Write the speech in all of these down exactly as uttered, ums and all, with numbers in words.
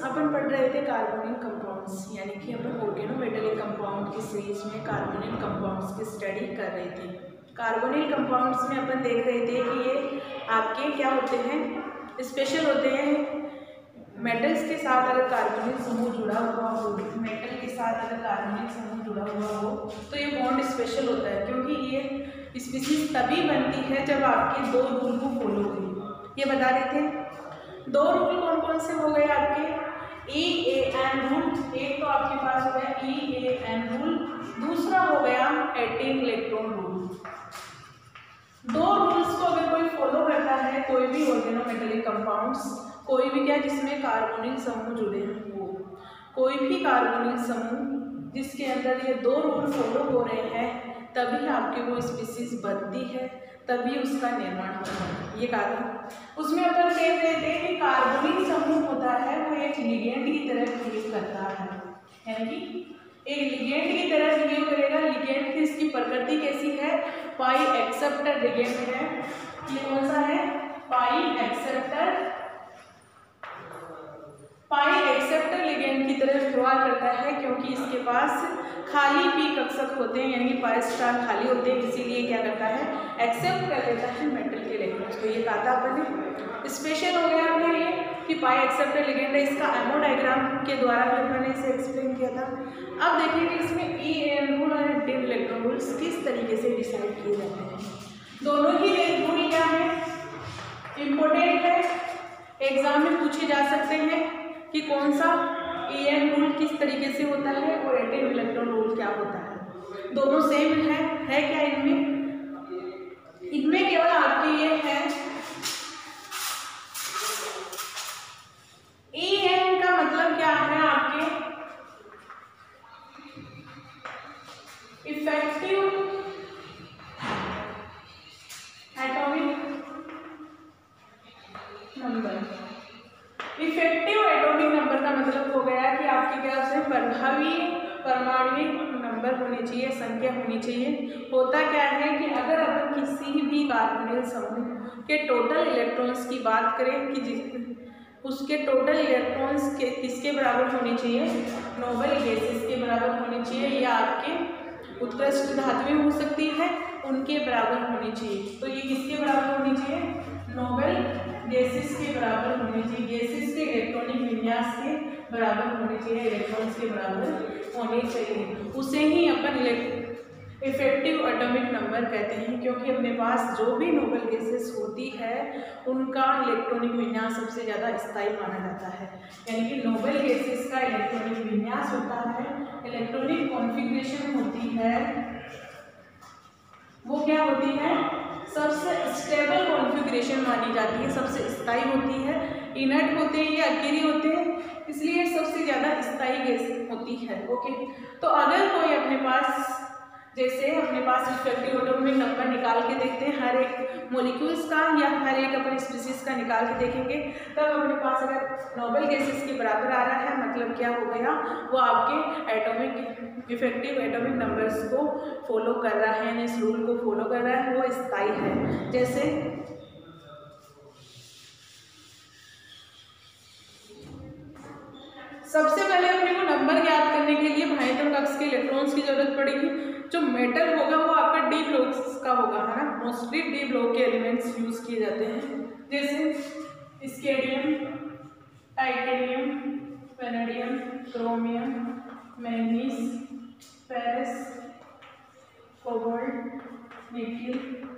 अपन पढ़ रहे थे कार्बोनिल कंपाउंड्स, यानी कि अपन ऑर्गेनोमेटेलिक कंपाउंड की सीरीज में कार्बोनिल कंपाउंड्स की स्टडी कर रहे थे। कार्बोनिल कंपाउंड्स में अपन देख रहे थे कि ये आपके क्या होते हैं, स्पेशल होते हैं। मेटल्स के साथ अगर कार्बोनिल समूह जुड़ा हुआ हो, मेटल के साथ अगर कार्बोनिल समूह जुड़ा हुआ हो तो ये बॉन्ड स्पेशल होता है, क्योंकि ये स्पीशीज तभी बनती है जब आपके दो रूल को फॉलो करें। ये बता रहे थे दो रूल कौन कौन से हो गए आपके, ई ए एन रूल, एक तो आपके पास हो गया ई ए एन रूल, दूसरा हो गया एटीन इलेक्ट्रॉन रूल। दो रूल्स को अगर कोई फॉलो करता है, कोई भी ऑर्गेनोमेटेलिक कंपाउंड्स, कोई भी क्या जिसमें कार्बोनिल समूह जुड़े हैं, वो कोई भी कार्बोनिल समूह जिसके अंदर ये दो रूल फॉलो हो रहे हैं, तभी आपकी वो स्पीशीज बनती है, तभी उसका निर्माण होता है। ये कहा था उसमें अपन देख रहे थे कि कार्बोनिल समूह होता है वो एक लिगेंड की तरह बिहेव करता है, यानी कि एक लिगेंड की तरह बिहेव करेगा। लिगेंड की इसकी प्रकृति कैसी है, पाई एक्सेप्टर लिगेंड है। ये कौन सा है, pi acceptor, pi acceptor ligand की तरह व्यवहार करता है, क्योंकि इसके पास खाली पी कक्षक होते हैं, यानी कि पाई स्टार खाली होते हैं, इसीलिए क्या करता है, एक्सेप्ट कर लेता है मेटल के इलेक्ट्रॉन्स। तो ये कहा था अपन ने स्पेशल हो गया अपने लिए कि पाई एक्सेप्टर लिगेंड है। इसका एमओ डायग्राम के द्वारा भी मैंने इसे एक्सप्लेन किया था। अब देखिए कि इसमें ई एन रूल और एटीन इलेक्ट्रॉन रूल्स किस तरीके से डिसाइड किए जाते हैं। दोनों ही रूल क्या है, इम्पोर्टेंट है, एग्जाम में पूछे जा सकते हैं कि कौन सा ई एन रूल किस तरीके से होता है और एटीन इलेक्ट्रॉन रूल क्या होता है। दोनों सेम है, है क्या इनमें, इनमें केवल आपके ये है ई एन का मतलब क्या है, आपके effective atomic number. Effective atomic number का मतलब हो गया कि आपके क्या से प्रभावी परमाणुविक नंबर होने चाहिए, संख्या होनी चाहिए। होता क्या है कि अगर अपन किसी भी कार्बोनिल समूह के टोटल इलेक्ट्रॉन्स की बात करें कि जिस उसके टोटल इलेक्ट्रॉन्स के किसके बराबर होने चाहिए, नोबल गैसेस के बराबर होने चाहिए, या आपके उत्कृष्ट धातुएं हो सकती है उनके बराबर होनी चाहिए। तो ये किसके बराबर होनी चाहिए, नोबल गैसेस के बराबर होने चाहिए, गैसेस के इलेक्ट्रॉनिक विन्यास के बराबर होने चाहिए, इलेक्ट्रॉन्स के बराबर होने चाहिए। उसे ही अपन इफेक्टिव एटॉमिक नंबर कहते हैं, क्योंकि अपने पास जो भी नोबल गैसेस होती है उनका इलेक्ट्रॉनिक विन्यास सबसे ज़्यादा स्थायी माना जाता है। यानी कि नोबल गैसेस का इलेक्ट्रॉनिक विन्यास होता है, इलेक्ट्रॉनिक कॉन्फ़िगरेशन होती है, वो क्या होती है, सबसे स्टेबल कॉन्फ़िगरेशन मानी जाती है, सबसे स्थायी होती है। इनर्ट होते हैं, ये अकेले होते हैं, इसलिए सबसे ज़्यादा स्थायी गैस होती है। ओके, तो अगर कोई अपने पास, जैसे अपने पास इफेक्टिव एटॉमिक नंबर निकाल के देखते हैं हर एक मॉलिक्यूल्स का या हर एक अपन स्पीशीज का निकाल के देखेंगे, तब अपने पास अगर नोबल गैसेस के बराबर आ रहा है, मतलब क्या हो गया, वो आपके एटॉमिक इफेक्टिव एटॉमिक नंबर्स को फॉलो कर रहा है, यानी इस रूल को फॉलो कर रहा है, वो स्थायी है। जैसे सबसे पहले अपने को नंबर ज्ञात करने के लिए भाइतम कक्ष के इलेक्ट्रॉन्स की जरूरत पड़ेगी। जो मेटल होगा वो आपका डी ब्लॉक का होगा, है ना, मोस्टली डी ब्लॉक के एलिमेंट्स यूज किए जाते हैं, जैसे scandium, titanium, vanadium, chromium, manganese, ferrous, cobalt, nickel,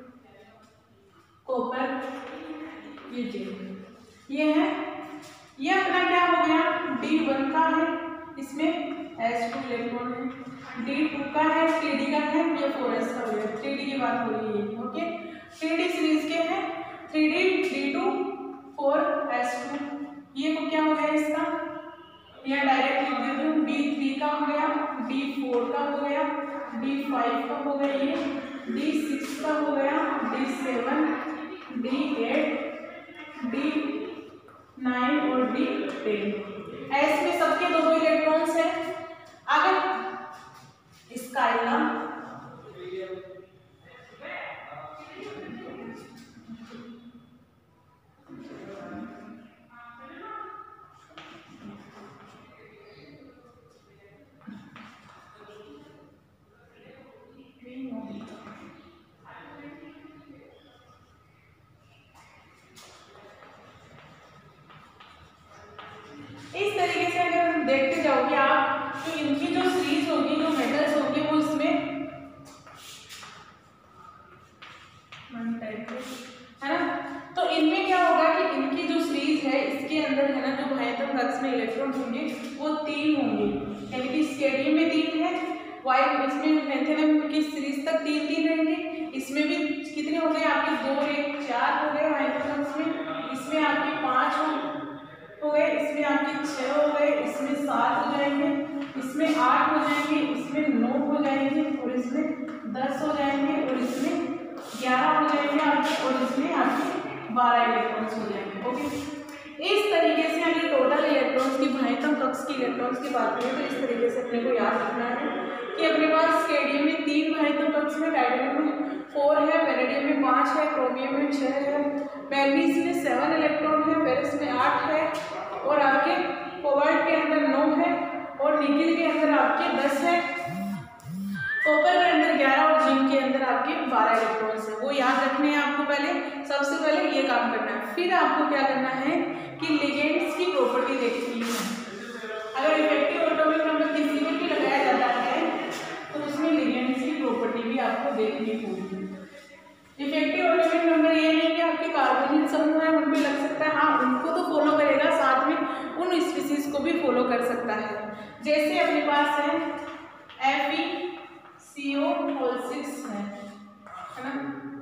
copper, ये जिंक, ये है। ये अपना क्या हो गया, डी वन का है, इसमें एस टू इलेक्ट्रॉन है, डी टू का है, टी डी का है, ये फोर एस का हो गया, टी डी की बात हो रही है। ओके, टी डी सीरीज के हैं, three d, d two, four S two, ये को क्या हो गया इसका, यहाँ डायरेक्ट लिख देती हूँ, डी थ्री का हो गया, डी फोर का हो गया, डी फाइव का हो गया, ये डी सिक्स का हो गया, d seven, d eight, d nine और डी टेन। एस में सबके दो दो इलेक्ट्रॉन्स हैं। अगर इसका नाम वाई इसमें मेथियम की सीरीज तक तीन तीन रहेंगे। इसमें भी कितने हो गए आपके दो एक चार हो गए हाइड्रोजन में, इसमें आपके पाँच हो गए, इसमें आपके छः हो गए, इसमें सात हो जाएंगे, इसमें आठ हो जाएंगे, इसमें नौ हो जाएंगे और इसमें दस हो जाएंगे और इसमें ग्यारह हो जाएंगे आपके और इसमें आपके बारह इलेक्ट्रॉन्स हो जाएंगे। ओके, इस तरीके से अगर टोटल इलेक्ट्रॉन्स की भाइतम कक्ष की इलेक्ट्रॉन्स की बात करें तो इस तरीके से अपने को याद रखना है कि अपने पास स्केडियम में तीन भाइतम कक्ष है, टाइटेनियम में फोर है, वेनेडियम में पाँच है, क्रोमियम में छः है, मैग्नीज में सेवन इलेक्ट्रॉन है, फेरस में आठ है और आपके कोबाल्ट के अंदर नौ है और निकिल के अंदर आपके दस है, कॉपर के अंदर ग्यारह और जिंक के अंदर आपके बारह इलेक्ट्रॉन्स है। वो याद रखने हैं आपको, पहले सबसे पहले ये काम करना है। फिर आपको क्या करना है कि लिगेंड्स की प्रॉपर्टी देखनी है। अगर इफेक्टिव एटॉमिक नंबर किसी में भी लगाया जाता है तो उसमें लिगेंड्स की प्रॉपर्टी भी आपको देखनी होगी। इफेक्टिव एटॉमिक नंबर ये नहीं कि आपके कार्बोनिल समूह है उन पे लग सकता है, हाँ उनको तो फॉलो करेगा, साथ में उन स्पीसीज को भी फॉलो कर सकता है। जैसे अपने पास है F E C O whole six है, है ना,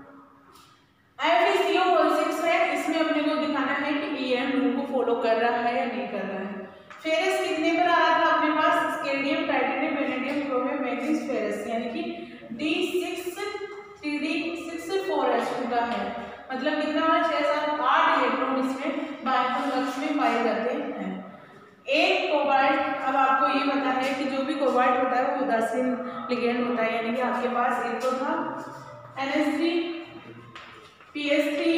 F E C O whole six है, इसमें अपने को दिखाना है कि ई एम रूल को फॉलो कर रहा है या नहीं कर रहा है। फेरस कितने पर आ रहा था अपने पास, scandium, titanium, vanadium, chromium, manganese, ferrous, यानी कि d six three d six four h two का है, मतलब कितना है छः सात आठ इलेक्ट्रॉन इसमें भाइतम कक्ष में पाए जाते हैं। एक कोबाल्ट, अब आपको ये पता है कि जो भी कोबाल्ट होता है वो उदासीन लिगेंड होता है, यानी कि आपके पास एक तो था N S three, P S three,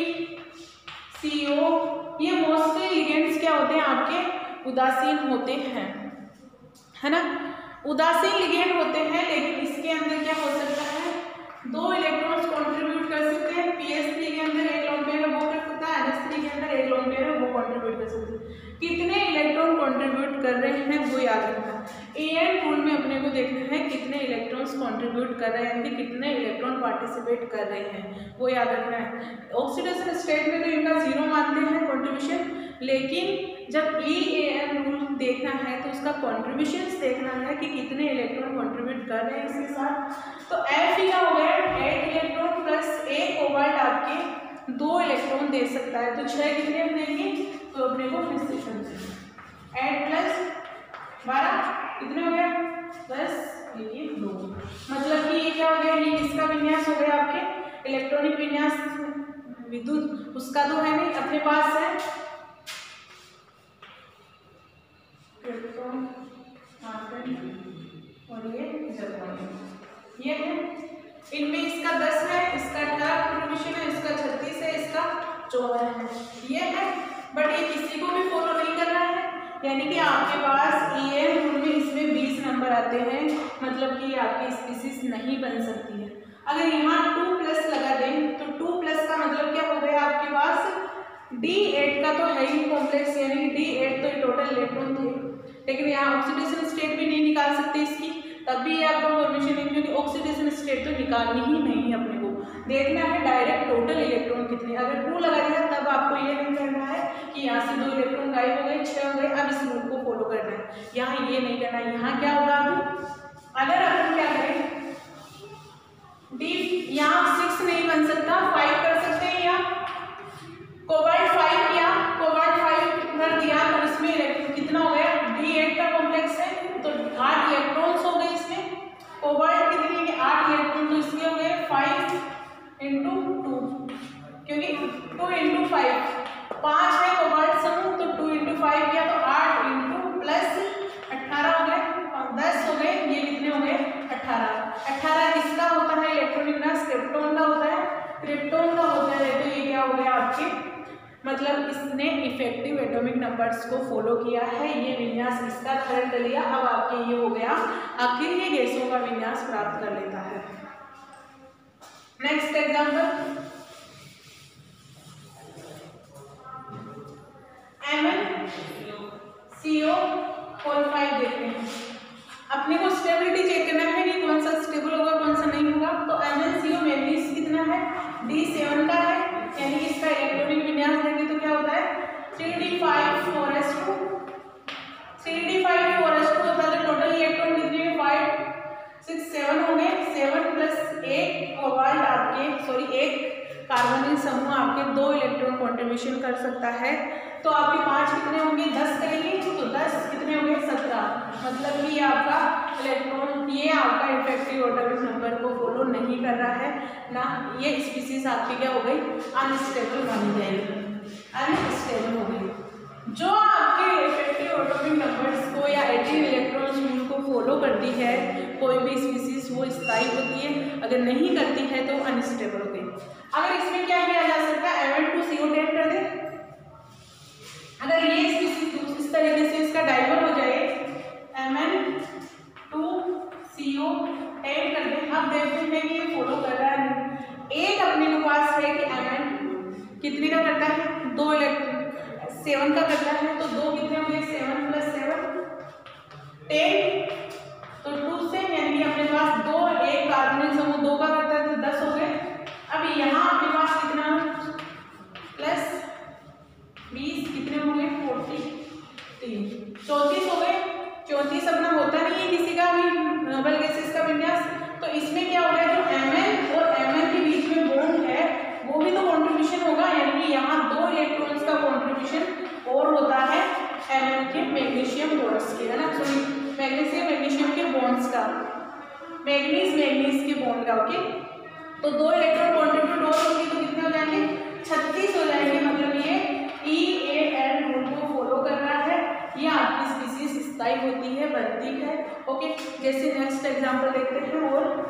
C O, ये मोस्टली लिगेंड्स क्या होते हैं आपके उदासीन होते हैं, है ना, उदासीन लिगेंड होते हैं। लेकिन इसके अंदर क्या हो सकता है, दो इलेक्ट्रॉन्स कंट्रीब्यूट कर सकते हैं, पी एस थ्री के अंदर एक लोन पेयर वो कर सकता है, एन एस थ्री के अंदर एक लोन पेयर वो कंट्रीब्यूट कर सकते हैं। कितने इलेक्ट्रॉन कंट्रीब्यूट कर रहे हैं वो याद रखना है। ए एन रूल में अपने को देखना है कितने इलेक्ट्रॉन्स कंट्रीब्यूट कर रहे हैं, यानी कि कितने इलेक्ट्रॉन पार्टिसिपेट कर रहे हैं वो याद रखना है। ऑक्सीडेशन स्टेट में तो इनका जीरो मानते हैं कंट्रीब्यूशन, लेकिन जब ई ए एन रूल देखना है तो उसका कंट्रीब्यूशंस देखना है कि कितने इलेक्ट्रॉन कंट्रीब्यूट कर रहे हैं इसके साथ। तो एफ ई का हो गया एट इलेक्ट्रॉन प्लस एक कोबाल्ट आपके दो इलेक्ट्रॉन दे सकता है, तो छः कितने देंगे, तो अपने को फिर से समझेंगे एट प्लस बारह कितने हो गया दस, ये दो, मतलब कि ये क्या हो गया, ये किसका विन्यास हो गया आपके इलेक्ट्रॉनिक विन्यास, विद्युत उसका तो है नहीं, अपने पास है और ये ये है, इनमें इसका दस है, इसका अठारह कंट्रीब्यूशन है, इसका छत्तीस है, इसका चौदह है, ये है। बट ये किसी को भी फॉलो नहीं कर रहा है, यानी कि आपके पास ई एन रूल में इसमें बीस नंबर आते हैं, मतलब कि आपकी स्पीसीज नहीं बन सकती है। अगर यहाँ टू प्लस लगा दें तो टू प्लस का मतलब क्या हो गया आपके पास डी एट का तो है ही कॉम्प्लेक्स, यानी डी एट तो टोटल इलेक्ट्रॉन थे, लेकिन यहाँ ऑक्सीडेशन स्टेट भी नहीं निकाल सकते इसकी, तब भी ये आपका फॉर्मेशन है, क्योंकि ऑक्सीडेशन स्टेट तो निकालनी ही नहीं है, अपने को देखना है डायरेक्ट टोटल इलेक्ट्रॉन कितने। अगर टू लगा दिया तब आपको ये नहीं करना है कि यहाँ से दो इलेक्ट्रॉन गायब हो गए, छः हो गए, अब इस रूल को फॉलो करना है, यहाँ ये नहीं करना है। यहाँ क्या होगा अभी, अगर अपन क्या करें डी, यहाँ सिक्स नहीं बन सकता, फाइव कर सकते हैं, या कोबाल्ट फाइव किया, कोबाल्ट फाइव कर दिया तो इसमें इलेक्ट्रॉन कितना हो गया, डी एट का कॉम्प्लेक्स है तो आठ इलेक्ट्रॉन्स हो गए इसमें, कोबाल्ट कितने के आठ इलेक्ट्रॉन, तो इसके हो गए फाइव इंटू टू, क्योंकि टू इंटू फाइव पाँच है कोबाल्ट समूह, तो टू इंटू फाइव किया तो आठ इंटू प्लस अट्ठारह हो गए, दस हो गए, ये कितने हो गए अट्ठारह। अट्ठारह किसका होता है इलेक्ट्रॉनिक विन्यास, क्रिप्टॉन का होता है, क्रिप्टॉन का होता है, तो ये क्या हो गया आपके, मतलब इसने इफेक्टिव एटॉमिक नंबर्स को फॉलो किया है, ये विन्यास इसका थर्ड कर लिया। अब आपके ये हो गया, आखिर ये गैसों का विन्यास प्राप्त कर लेता है। Next example M N C O whole five देखते हैं। अपने को स्टेबिलिटी चेक करना है कि कौन सा स्टेबल होगा कौन सा नहीं होगा। तो M N C O manganese कितना है, डी सेवन का है, यानी कि इसका इलेक्ट्रॉनिक विन्यास देंगे तो क्या होता है three D five four S two, three D five four S two होता है, टोटल इलेक्ट्रॉन कितने हैं फाइव, सिक्स कार्बोनिल समूह आपके दो इलेक्ट्रॉन कंट्रीब्यूशन कर सकता है, तो आपके पाँच कितने होंगे, दस करेंगे तो दस कितने होंगे, सत्रह। मतलब कि आपका इलेक्ट्रॉन ये आपका इफेक्टिव ऑर्बिटल नंबर को फॉलो नहीं कर रहा है ना, ये स्पीसीज आपकी क्या हो गई, अनस्टेबल मानी जाएगी, अनस्टेबल हो गई। जो आपके इफेक्टिव ऑर्बिटल नंबर्स को या एटीन इलेक्ट्रॉन्स रूल को फॉलो करती है कोई भी स्पीसीज, वो स्थायी होती है, अगर नहीं करती है तो अनस्टेबल हो गई। अगर इसमें क्या किया जा सकता है, M N two C O ten कर दे, अगर ये स्पीसीज इस तरीके से इसका डाइवर हो जाए, M N two C O ten कर दे, अब देखते हैं कि ये फॉलो कर रहा है। एक अपने के पास है कि एम एन कितने का करता है, दो इलेक्ट्रॉन सेवन का करता है, तो दो कितने होंगे, सेवन प्लस सेवन टेन, तो टू से यानी कि अपने पास दो, एक कार्बोनिल समूह दो का करता है तो दस हो गए। अब यहाँ अपने पास कितना प्लस बीस कितने होंगे, फोर्टी तीन, चौंतीस हो गए। चौंतीस अपना होता नहीं है किसी का भी नोबल गैसेस का विन्यास, तो इसमें क्या हो गया, जो एम और एम के बीच में बॉन्ड है वो भी तो कंट्रीब्यूशन होगा, यानी कि यहाँ दो इलेक्ट्रॉन्स का कंट्रीब्यूशन और होता है एम के मैग्नीशियम बॉन्ड्स के, है ना, सॉरी मैग्नीशियम मैग्नीशियम के बॉन्ड्स का, मैग्नीज मैग्नीज के बॉन्ड का, ओके। तो दो इलेक्ट्रॉन कंट्रीब्यूट और होंगे तो कितने हो जाएंगे, छत्तीस हो जाएंगे। मतलब ये ई ए एल रूल को फॉलो कर रहा है, ये आपकी स्पीसीज स्थायी होती है, बनती है, ओके। जैसे नेक्स्ट एग्जांपल देखते हैं, और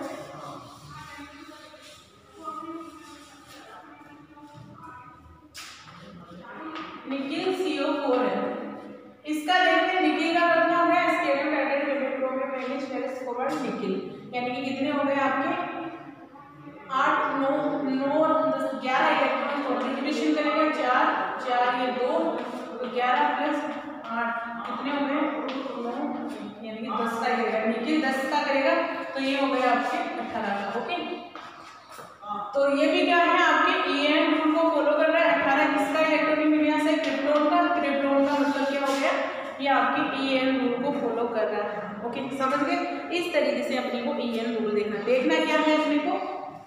निकिल सी ओ फोर है, इसका देखते हैं निकिल का कितना हो गया, स्केलर टाइटेड पेंटेट्रोमियम मैग्नीज फेरस कोबाल्ट निकिल, यानी कि कितने हो गए आपके आठ, नौ नौ दस ग्यारह इलेक्ट्रॉन कंट्रीब्यूशन करेगा, चार चार ये दो, तो ग्यारह प्लस आठ कितने हो गए, नौ, यानी कि दस का करेगा, निकिल दस का करेगा, तो ये हो गया आपके अठारह का, ओके। तो ये भी क्या है, आपके ई एन रूल को फॉलो कर रहा है। अठारह किसका इलेक्ट्रॉनिक विन्यास है, क्रिप्टोन का, क्रिप्टोन का मतलब क्या हो गया, ये आपके ई एन रूल को फॉलो कर रहा है, ओके, समझ गए। इस तरीके से अपने को ई एन रूल देखना देखना क्या है अपने को,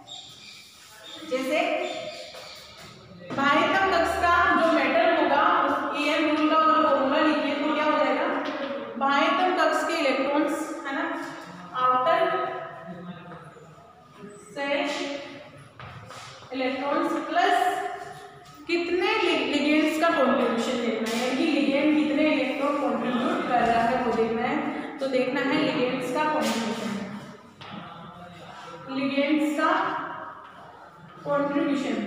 जैसे बाह्यतम कक्ष का जो मेटल होगा उस ई एन रूल का फॉर्मूला लिखिए तो क्या हो जाएगा, बाह्यतम कक्ष के इलेक्ट्रॉन्स, है ना, आउटर शेल इलेक्ट्रॉन्स प्लस कितने लिगेंड्स का कॉन्ट्रीब्यूशन देखना है, यानी कि लिगेंड कितने इलेक्ट्रॉन कॉन्ट्रीब्यूट कर रहा है वो देखना है। तो देखना है लिगेंड्स का कॉन्ट्रीब्यूशन, लिगेंड्स का कॉन्ट्रीब्यूशन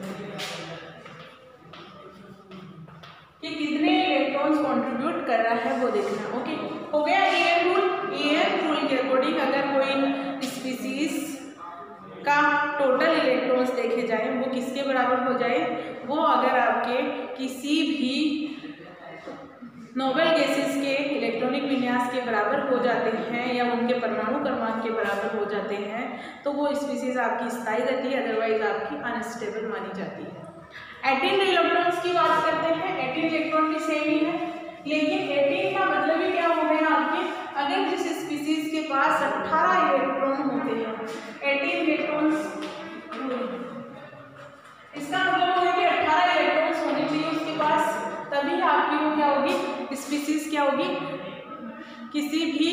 कि कितने इलेक्ट्रॉन्स कंट्रीब्यूट कर रहा है वो देखना, ओके। हो गया E N rule. E N rule के अकॉर्डिंग अगर कोई स्पीसीज का टोटल इलेक्ट्रॉन्स देखे जाए वो किसके बराबर हो जाए, वो अगर आपके किसी भी नोबेल गैसेस के इलेक्ट्रॉनिक विन्यास के बराबर हो जाते हैं या उनके परमाणु क्रमांक के बराबर हो जाते हैं तो वो स्पीसीज आपकी स्थायी रहती है, अदरवाइज आपकी अनस्टेबल मानी जाती है। एटीन इलेक्ट्रॉन्स की बात करते हैं, एटीन इलेक्ट्रॉन भी सेम ही है, लेकिन एटीन का मतलब ही क्या हो गया आपके, अगर जिस स्पीसीज के पास अठारह इलेक्ट्रॉन होते हैं, एटीन इलेक्ट्रॉन्स, इसका मतलब हो गया कि अठारह इलेक्ट्रॉन्स होने चाहिए उसके पास, तभी आपकी वो क्या होगी, स्पीसीज क्या होगी, किसी भी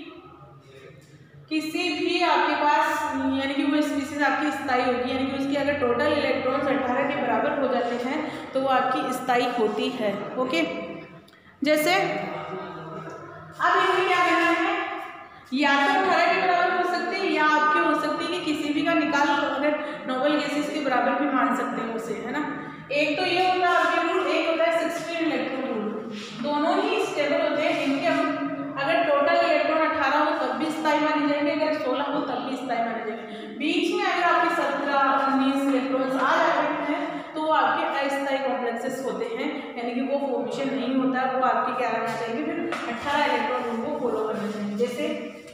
किसी भी आपके पास, यानी कि वो स्पीसीज आपकी स्थायी होगी, यानी कि उसकी अगर टोटल इलेक्ट्रॉन्स अठारह के बराबर हो जाते हैं तो वो आपकी स्थायी होती है, ओके। जैसे अब इसमें क्या करना है, या तो अठारह के बराबर हो सकती है या आपके हो सकती है कि किसी भी का निकाल अगर नोबेल गैसेस के बराबर भी मान सकते हैं उसे, है ना। एक तो ये होता है आपके रूल, एक होता है सिक्सटीन इलेक्ट्रॉन रूल, दोनों ही स्टेबल होते हैं। इनके अगर टोटल इलेक्ट्रॉन अठारह हो तब भी स्थायी माने जाएंगे, अगर सोलह हो तब भी स्थायी माने जाएंगे। बीच में अगर आपके सत्रह उन्नीस इलेक्ट्रॉन्स आ जाते हैं तो वो आपके अस्थायी कॉम्प्लेक्सेस होते हैं, यानी कि वो फॉर्मेशन नहीं होता, वो आपके क्या रहना चाहिए, फिर अठारह इलेक्ट्रॉन रूल को फॉलो करना चाहिए। जैसे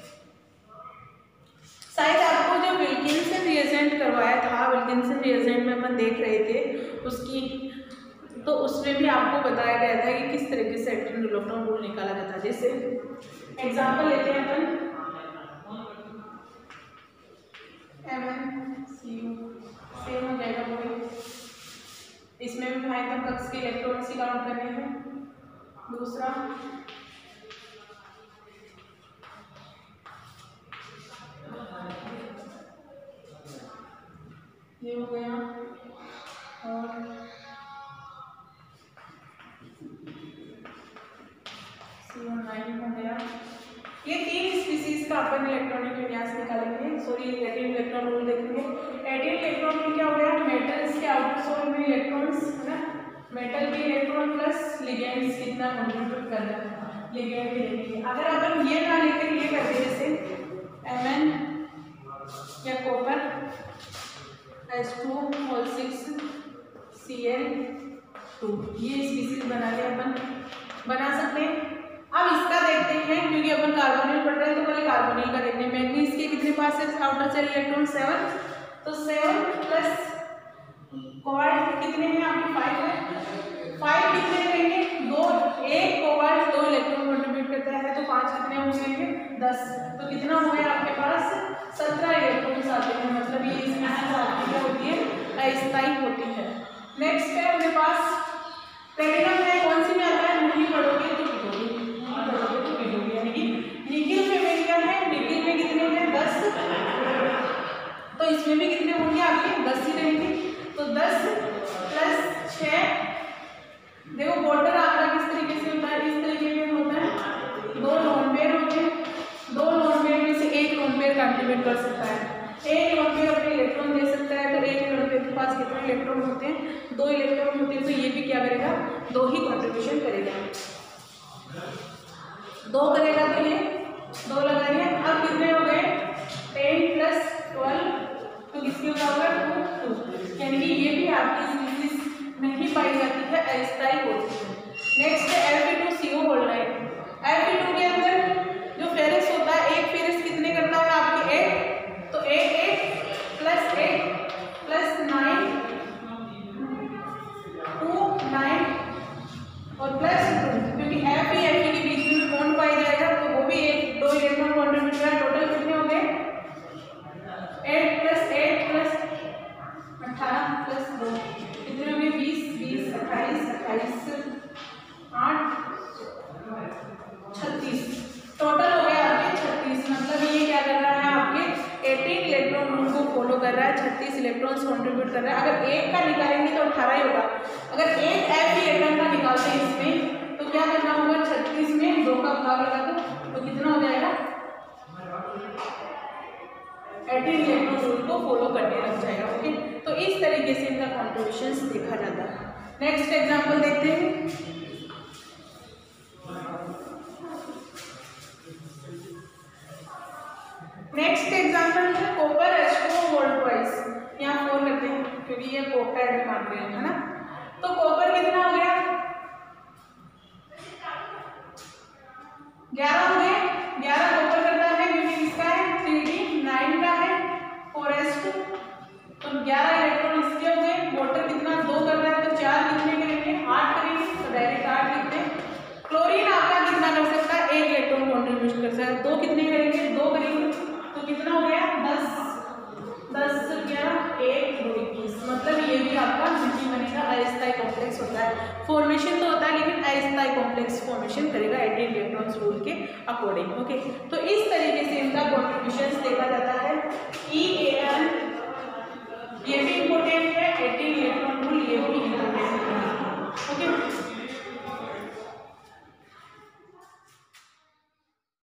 शायद आपको जो विल्किंसन रिएजेंट करवाया था, विल्किंसन रिएजेंट में अपन देख रहे थे उसकी, तो उसमें भी आपको बताया गया था कि किस तरीके से एटीन इलेक्ट्रॉन रूल निकाला जाता है। जैसे एग्जांपल लेते हैं अपन, M N C U same हो जाएगा, वो होगा, ये हो गया और सी ओ नाइन हो गया। ये तीन स्पीसीज का अपन इलेक्ट्रॉनिक विन्यास निकालेंगे, सॉरी एटीन इलेक्ट्रॉन रूल देखेंगे। एटीन इलेक्ट्रॉन रूल क्या हो गया, मेटल्स के आउटर सोल में इलेक्ट्रॉन्स है ना, मेटल के इलेक्ट्रॉन प्लस लिगेंड्स कितना कंट्रीब्यूट कर रहा है, लिगेंड भी लेंगे। अगर अपन ये ना लेकर ये करते जैसे एम एन या copper H two O six C L two, ये स्पीसीज बना के अपन बना सकते हैं। अब इसका देखते हैं, क्योंकि अपन कार्बोनिल पढ़ रहे हैं तो पहले कार्बोनिल का देखते हैं। मैग्नीज के कितने पास है आउटर सेल इलेक्ट्रॉन, सेवन, तो सेवन प्लस कोबाल्ट कितने हैं आपके, फाइव है, फाइव कितने रहेंगे, दो, एक कोबाल्ट दो इलेक्ट्रॉन कंट्रीब्यूट करता है तो पांच कितने हो जाएंगे, दस, तो कितना हो गया आपके पास, सत्रह इलेक्ट्रॉन्स आते हैं। मतलब ये स्पीसीज आपकी क्या होती है, अस्थायी होती है। नेक्स्ट है अपने पास प्लेटिनम है, कौन सी में आता है, नहीं पढ़ोगे तो पिटोगे, नहीं पढ़ोगे तो पिटोगे, यानी कि निकिल में मिल गया है, निकिल में कितने हैं, दस, तो इसमें भी कितने होंगे आपके, दस ही रहेंगे, तो दस प्लस छः, देखो वोल्टर आपका किस तरीके से होता है, इस तरीके में होता है, दो लोन पेयर होते हैं, दो लोन पेयर में से एक लोन पेयर कंट्रीब्यूट कर सकता है, एक लोन पेयर अपने इलेक्ट्रॉन दे सकता है, तो एक लोन पेयर के पास कितने इलेक्ट्रॉन होते हैं, दो इलेक्ट्रॉन होते हैं, तो ये भी क्या करेगा, दो ही कंट्रीब्यूशन करेगा, दो करेगा तो ये दो लगाएंगे। अब कितने हो गए, टेन प्लस ट्वेल्व, तो किसके होगा, टू टू, यानी कि ये भी आपकी स्पीसीज नहीं पाई जाती है, अस्थायी होती है। नेक्स्ट है F E two C O होल्डाइड। एफ ई टू के अंदर जो फेरस होता है, एक फेरस कितने करता है आपके, एट, तो eight eight plus eight plus nine, two nine और प्लस टू, क्योंकि एफ ई एफ ई के बीच में बॉन्ड पाई जाएगा तो वो भी एक दो इलेक्ट्रॉन कंट्रीब्यूट करेगा। टोटल कितने हो गए, एट प्लस एट प्लस अठारह प्लस दो, कितने हो गए, बीस, बीस अट्ठाईस, अट्ठाईस आठ, छत्तीस, टोटल हो गया आपके छत्तीस। मतलब ये क्या कर रहा है, आपके एटीन इलेक्ट्रॉन रूल को फॉलो कर रहा है, छत्तीस इलेक्ट्रॉन्स कंट्रीब्यूट कर रहा है। अगर एक का निकालेंगे तो अठारह ही होगा, अगर एक एफ इलेक्ट्रॉन का निकालते हैं इसमें तो क्या करना होगा, छत्तीस में दो का भाग लगा दो तो कितना हो जाएगा, एटीन इलेक्ट्रॉन रूल को फॉलो करने लग जाएगा। ओके, तो इस तरीके से इनका कॉन्ट्रीब्यूशंस देखा जाता है। नेक्स्ट एग्जांपल देखते हैं। नेक्स्ट एग्जांपल है कॉपर एच टू ओ वोल्ट वाइज, यहाँ फोर करते हैं क्योंकि ये कॉपर मान रहे हैं, है ना। तो कॉपर कितना हो गया, ग्यारह हो गए, ग्यारह कॉपर करता है क्योंकि इसका है थ्री डी, नाइन का है फोर एस टू, तो ग्यारह इलेक्ट्रॉन इसके हो गए। वाटर कितना, दो कर रहा है तो चार कितने करेंगे, आठ करेंगे, तो डायरेक्ट आठ लिखते हैं। क्लोरीन आपका कितना कर सकता है, एक इलेक्ट्रॉन कॉन्ट्रीब्यूट कर सकता है, दो कितने करेंगे, दो करेंगे तो कितना हो गया, दस, दस ग्यारह एक दो इक्कीस। मतलब ये भी आपका नहीं बनेगा, अस्थायी कॉम्प्लेक्स होता है, फॉर्मेशन तो होता है लेकिन अस्थायी कॉम्प्लेक्स फॉर्मेशन करेगा एटीन इलेक्ट्रॉन्स रूल के अकॉर्डिंग। ओके, तो इस तरीके से इनका कॉन्ट्रीब्यूशंस देखा जाता है। ई ए एन